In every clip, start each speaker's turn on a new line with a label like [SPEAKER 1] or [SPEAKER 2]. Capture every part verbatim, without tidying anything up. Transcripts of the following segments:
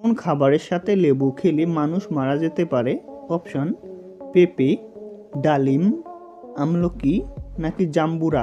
[SPEAKER 1] কোন খাবারের সাথে লেবু খেলে মানুষ মারা যেতে পারে? অপশন পেঁপে, ডালিম, আমলকি নাকি জাম্বুরা।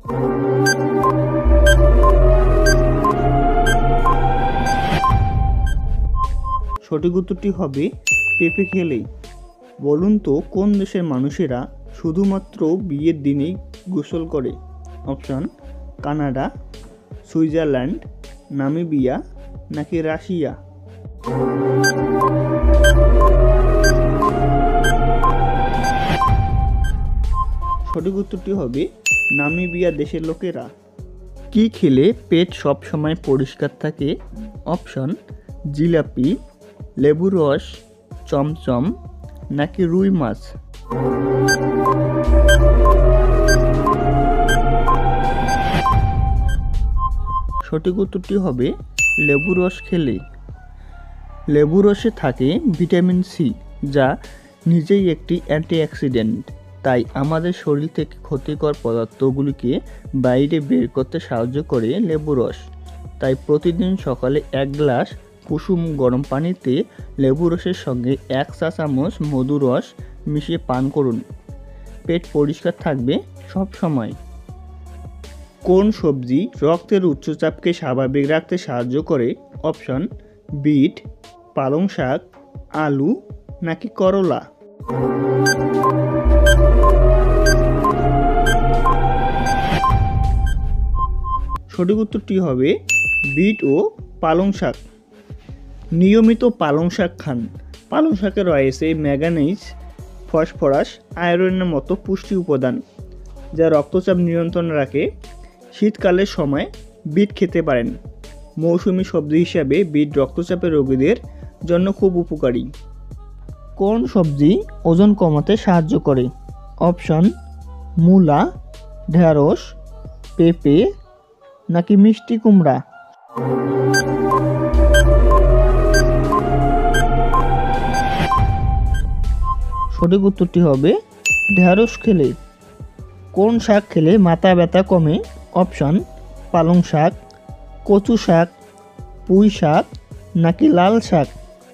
[SPEAKER 1] সঠিক উত্তরটি হবে পেঁপে খেলেই। বলুন তো কোন দেশের মানুষেরা শুধুমাত্র বিয়ের দিনেই গোসল করে? অপশন কানাডা, সুইজারল্যান্ড, নামিবিয়া নাকি রাশিয়া। সঠিক উত্তরটি হবে নামিবিয়া দেশের লোকেরা। কি খেলে পেট সব সময় পরিষ্কার থাকে? অপশন জিলাপি, লেবু রস, চমচম নাকি রুই মাছ। সঠিক উত্তরটি হবে লেবু রস খেলে। লেবু রসে থাকে ভিটামিন সি, যা নিজেই একটি অ্যান্টিঅক্সিডেন্ট, তাই আমাদের শরীর থেকে ক্ষতিকর পদার্থগুলিকে বাইরে বের করতে সাহায্য করে লেবু রস। তাই প্রতিদিন সকালে এক গ্লাস কুসুম গরম পানিতে লেবু রসের সঙ্গে এক চা চামচ মধু রস মিশিয়ে পান করুন। পেট পরিষ্কার থাকবে সব সময়। কোন সবজি রক্তের উচ্চচাপকে স্বাভাবিক রাখতে সাহায্য করে? অপশন বিট, পালং শাক, আলু নাকি করলা। সঠিক উত্তরটি হবে বিট ও পালং শাক। নিয়মিত পালং শাক খান। পালং শাকে রয়েছে ম্যাঙ্গানিজ, ফসফরাস, আয়রনের মতো পুষ্টি উপাদান, যা রক্তচাপ নিয়ন্ত্রণে রাখে। শীতকালের সময় বিট খেতে পারেন। মৌসুমী সবজি হিসাবে বিট রক্তচাপের রোগীদের জন্য খুব উপকারী। কোন সবজি ওজন কমাতে সাহায্য করে? অপশন মূলা, ঢেঁড়স, পেঁপে নাকি মিষ্টি কুমড়া। সঠিক উত্তরটি হবে ঢেঁড়স খেলে। কোন শাক খেলে মাথা ব্যথা কমে? অপশন পালং শাক, কচু শাক, পুঁই শাক নাকি লাল শাক।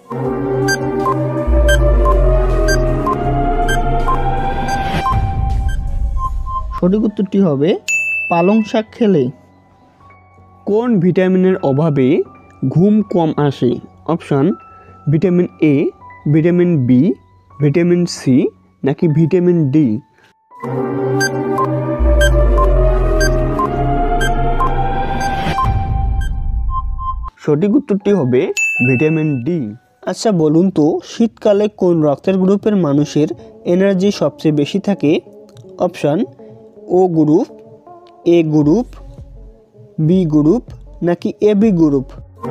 [SPEAKER 1] সঠিক উত্তরটি হবে পালং শাক খেলে।
[SPEAKER 2] কোন ভিটামিনের অভাবে ঘুম কম আসে? Option vitamin A, vitamin B, vitamin C নাকি ভিটামিন ডি। সঠিক উত্তরটি হবে ভিটামিন ডি।
[SPEAKER 1] আচ্ছা বলুন তো শীতকালে কোন রক্তের গ্রুপের মানুষের এনার্জি সবচেয়ে বেশি থাকে? Option O group, A group, B group নাকি এ বি গ্রুপ।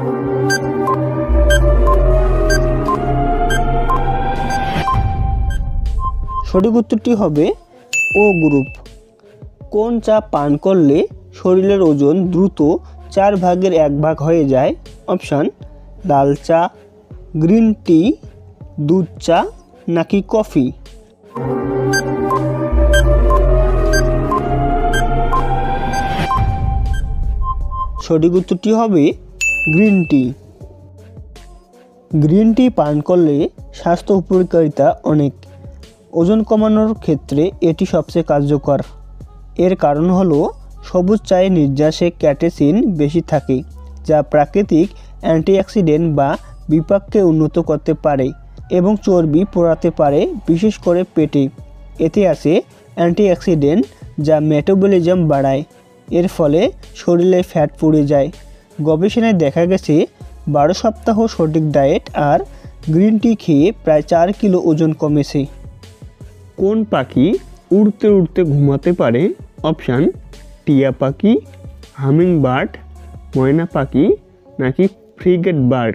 [SPEAKER 1] সঠিক উত্তরটি হবে ও গ্রুপ। কোন চা পান করলে শরীরের ওজন দ্রুত চার ভাগের এক ভাগ হয়ে যায়? অপশন লাল চা, গ্রিন টি, দুধ চা নাকি কফি। সঠিক উত্তরটি হবে গ্রিন টি। গ্রিন টি পান করলে স্বাস্থ্য উপকারিতা অনেক। ওজন কমানোর ক্ষেত্রে এটি সবচেয়ে কার্যকর। এর কারণ হলো সবুজ চায়ে নির্যাসে ক্যাটেসিন বেশি থাকে, যা প্রাকৃতিক অ্যান্টিঅক্সিডেন্ট বা বিপাককে উন্নত করতে পারে এবং চর্বি পোড়াতে পারে, বিশেষ করে পেটে। এতে আছে অ্যান্টিঅক্সিডেন্ট যা মেটাবলিজম বাড়ায়। এর ফলে শরীরে ফ্যাট পুড়ে যায়। গবেষণায় দেখা গেছে বারো সপ্তাহ সঠিক ডায়েট আর গ্রিন টি খেয়ে প্রায় চার কিলো ওজন কমেছে।
[SPEAKER 2] কোন পাখি উড়তে উড়তে ঘুমাতে পারে? অপশান টিয়া পাখি, হামিং বার্ড, ময়না পাখি নাকি ফ্রিগেট বার্ড।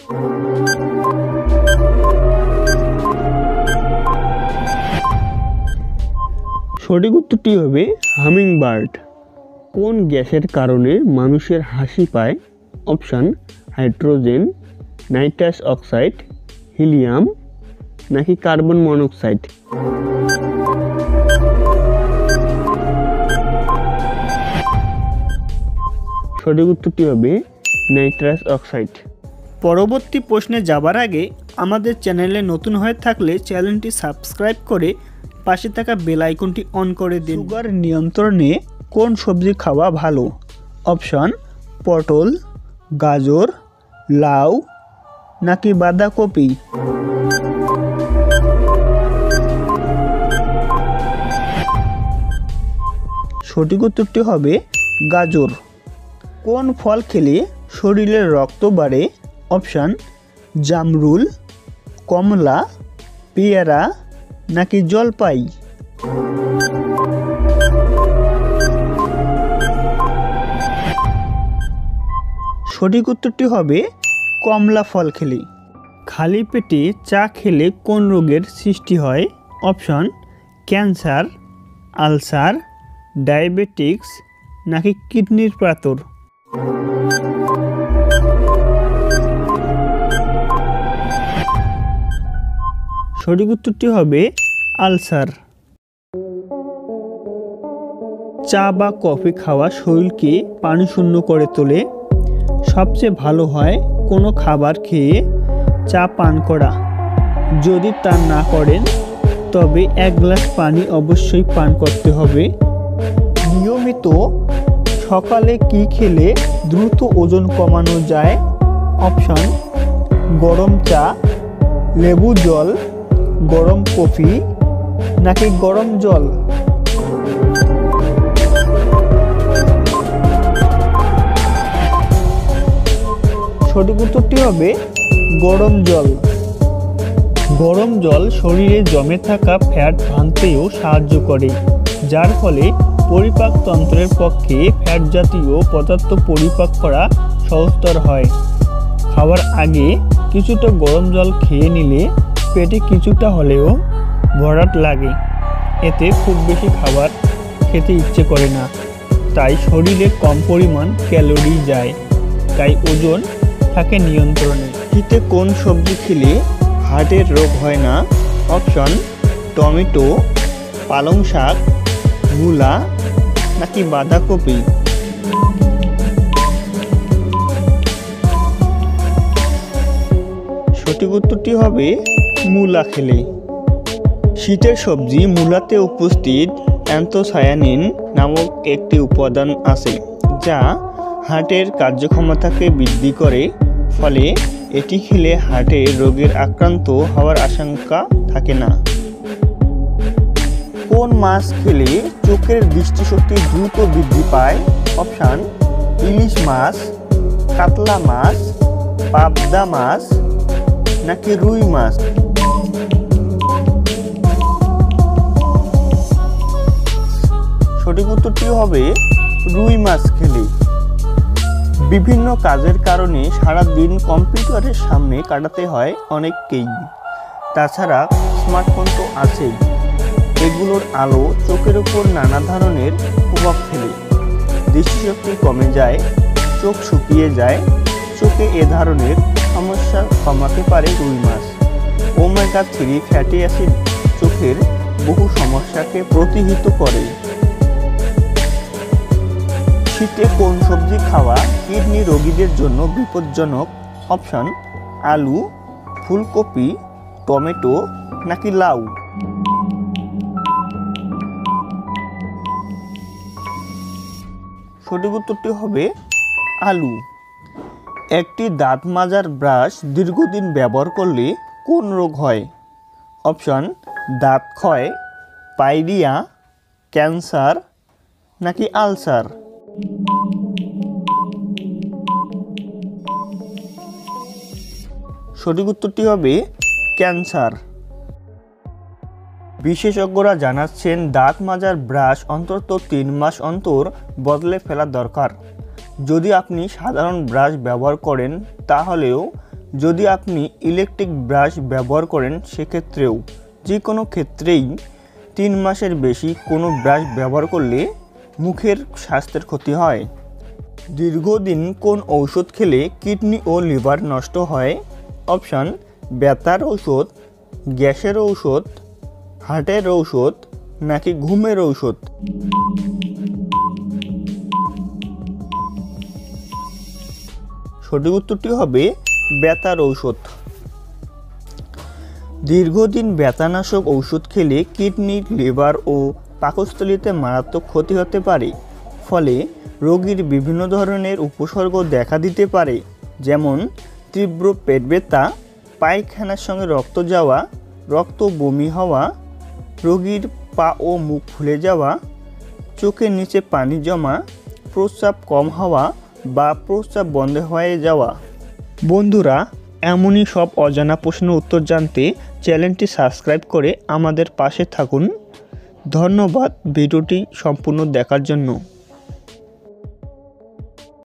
[SPEAKER 2] সঠিক উত্তরটি হবে হামিং বার্ড। কোন গ্যাসের কারণে মানুষের হাসি পায়? Option hydrogen, nitrous oxide, helium নাকি কার্বন মনোক্সাইড। সঠিক উত্তরটি হবে নাইট্রাস অক্সাইড।
[SPEAKER 1] পরবর্তী প্রশ্নে যাবার আগে আমাদের চ্যানেলে নতুন হয়ে থাকলে চ্যানেলটি সাবস্ক্রাইব করে পাশে থাকা বেল আইকনটি অন করে দিন। সুগার নিয়ন্ত্রণে কোন সবজি খাওয়া ভালো? অপশন পটল, গাজর, লাউ নাকি বাঁধাকপি? সঠিক উত্তরটি হবে গাজর। কোন ফল খেলে শরীরে রক্ত বাড়ে? অপশন জামরুল, কমলা, পেয়ারা নাকি জলপাই? সঠিক উত্তরটি হবে কমলা ফল খেলে। খালি পেটে চা খেলে কোন রোগের সৃষ্টি হয়? অপশন ক্যান্সার, আলসার, ডায়াবেটিক্স নাকি কিডনির পাথর? সঠিক উত্তরটি হবে আলসার। চা বা কফি খাওয়া শরীরকে পানিশূন্য করে তোলে। সবচেয়ে ভালো হয় কোনো খাবার খেয়ে চা পান করা। যদি তা না করেন তবে এক গ্লাস পানি অবশ্যই পান করতে হবে। নিয়মিত সকালে কি খেলে দ্রুত ওজন কমানো যায়? অপশন গরম চা, লেবু জল, গরম কফি নাকি গরম জল? সঠিক উত্তরটি হবে গরম জল। গরম জল শরীরে জমে থাকা ফ্যাট ভাঙতেও সাহায্য করে, যার ফলে পরিপাকতন্ত্রের পক্ষে ফ্যাট জাতীয় পদার্থ পরিপাক করা সহজতর হয়। খাওয়ার আগে কিছুটা গরম জল খেয়ে নিলে পেটে কিছুটা হলেও ভরাট লাগে। এতে খুব বেশি খাবার খেতে ইচ্ছে করে না, তাই শরীরে কম পরিমাণ ক্যালোরি যায়, তাই ওজন থাকে নিয়ন্ত্রণে। শীতে কোন সবজি খেলে হার্টের রোগ হয় না? অপশন টমেটো, পালং শাক, মূলা নাকি বাঁধাকপি? সঠিক উত্তরটি হবে মূলা খেলে। শীতের সবজি মূলাতে উপস্থিত অ্যান্থোসায়ানিন নামক একটি উপাদান আছে, যা হার্টের কার্যক্ষমতাকে বৃদ্ধি করে। ফলে এটি খেলে হার্টের রোগের আক্রান্ত হওয়ার আশঙ্কা থাকে না। কোন মাছ খেলে চোখের দৃষ্টিশক্তি দ্রুত বৃদ্ধি পায়? অপশন ইলিশ মাছ, কাতলা মাছ, পাবদা মাছ নাকি রুই মাছ? সঠিক উত্তরটি হবে রুই মাছ খেলে। বিভিন্ন কাজের কারণে সারা দিন কম্পিউটারের সামনে কাটাতে হয় অনেককেই। তাছাড়া স্মার্টফোন তো আছেই, এগুলোর আলো চোখের উপর নানা ধরনের প্রভাব ফেলে। দৃষ্টিশক্তি কমে যায়, চোখ শুকিয়ে যায়। চোখে এ ধরনের সমস্যা কমাতে পারে রুই মাছ। ওমেগা থ্রি ফ্যাটি অ্যাসিড চোখের বহু সমস্যাকে প্রতিহত করে। শীতে কোন সবজি খাওয়া কিডনি রোগীদের জন্য বিপজ্জনক? অপশন আলু, ফুলকপি, টমেটো নাকি লাউ? সঠিক উত্তরটি হবে আলু। একটি দাঁত মাজার ব্রাশ দীর্ঘদিন ব্যবহার করলে কোন রোগ হয়? অপশন দাঁত ক্ষয়, পাইরিয়া, ক্যান্সার নাকি আলসার? সঠিক উত্তরটি হবে ক্যান্সার। বিশেষজ্ঞরা জানাচ্ছেন দাঁত মাজার ব্রাশ অন্তত তিন মাস অন্তর বদলে ফেলা দরকার। যদি আপনি সাধারণ ব্রাশ ব্যবহার করেন তাহলেও, যদি আপনি ইলেকট্রিক ব্রাশ ব্যবহার করেন সেক্ষেত্রেও, যে কোনো ক্ষেত্রেই তিন মাসের বেশি কোনো ব্রাশ ব্যবহার করলে মুখের স্বাস্থ্যের ক্ষতি হয়। দীর্ঘদিন কোন ঔষধ খেলে কিডনি ও লিভার নষ্ট হয়? অপশন ব্যথার ঔষধ, গ্যাসের ঔষধ, হার্টের ঔষধ নাকি ঘুমের ঔষধ? সঠিক উত্তরটি হবে ব্যথার ঔষধ। দীর্ঘদিন ব্যথানাশক ওষুধ খেলে কিডনি, লিভার ও পাকস্থলীতে মারাত্মক ক্ষতি হতে পারে। ফলে রোগীর বিভিন্ন ধরনের উপসর্গ দেখা দিতে পারে, যেমন তীব্র পেট ব্যথা, পায়খানার সঙ্গে রক্ত যাওয়া, রক্ত বমি হওয়া, রোগীর পা ও মুখ ফুলে যাওয়া, চোখের নিচে পানি জমা, প্রস্রাব কম হওয়া বা প্রস্রাব বন্ধ হয়ে যাওয়া। বন্ধুরা, এমনই সব অজানা প্রশ্নের উত্তর জানতে চ্যানেলটি সাবস্ক্রাইব করে আমাদের পাশে থাকুন। ধন্যবাদ ভিডিওটি সম্পূর্ণ দেখার জন্য।